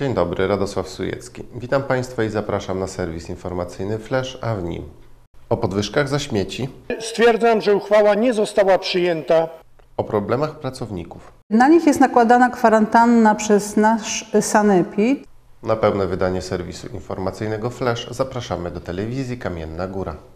Dzień dobry, Radosław Sujecki. Witam Państwa i zapraszam na serwis informacyjny Flash, a w nim o podwyżkach za śmieci, Stwierdzam, że uchwała nie została przyjęta. o problemach pracowników. Na nich jest nakładana kwarantanna przez nasz sanepid. Na pełne wydanie serwisu informacyjnego Flash zapraszamy do telewizji Kamienna Góra.